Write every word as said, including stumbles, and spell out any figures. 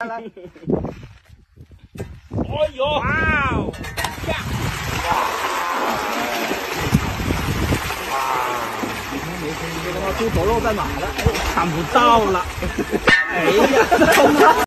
来。 哎呦！哇哦！呀！哇！这他妈猪头肉在哪了？哎，看不到了。哎呀！